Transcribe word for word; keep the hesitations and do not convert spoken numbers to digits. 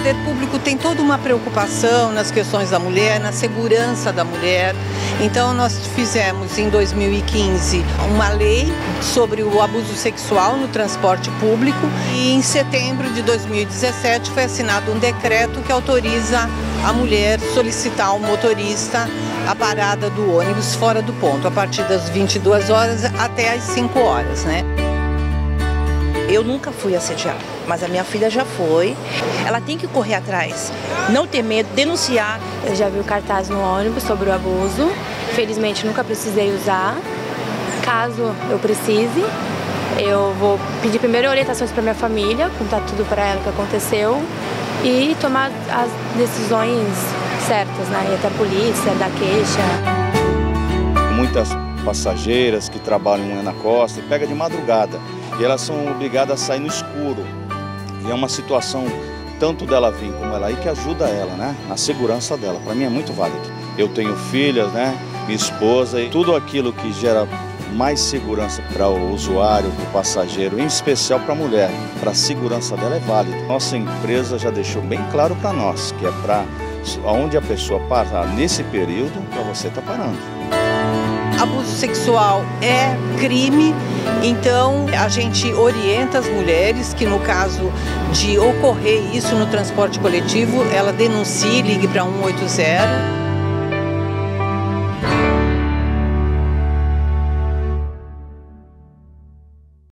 poder público tem toda uma preocupação nas questões da mulher, na segurança da mulher. Então nós fizemos em dois mil e quinze uma lei sobre o abuso sexual no transporte público e em setembro de dois mil e dezessete foi assinado um decreto que autoriza a mulher solicitar ao motorista a parada do ônibus fora do ponto, a partir das vinte e duas horas até as cinco horas, né? Eu nunca fui assediada, mas a minha filha já foi. Ela tem que correr atrás, não ter medo, denunciar. Eu já vi o cartaz no ônibus sobre o abuso. Felizmente nunca precisei usar. Caso eu precise, eu vou pedir primeiro orientações para minha família, contar tudo para ela o que aconteceu e tomar as decisões certas, né? Ir até a polícia, dar queixa. Muitas passageiras que trabalham na costa e pegam de madrugada. E elas são obrigadas a sair no escuro. E é uma situação, tanto dela vir como ela ir, que ajuda ela, né? Na segurança dela. Para mim é muito válido. Eu tenho filhas, né? Minha esposa e tudo aquilo que gera mais segurança para o usuário, para o passageiro, em especial para a mulher. Para a segurança dela é válido. Nossa empresa já deixou bem claro para nós, que é para onde a pessoa parar nesse período, para você estar parando. Abuso sexual é crime, então a gente orienta as mulheres que no caso de ocorrer isso no transporte coletivo, ela denuncie, ligue para um oito zero.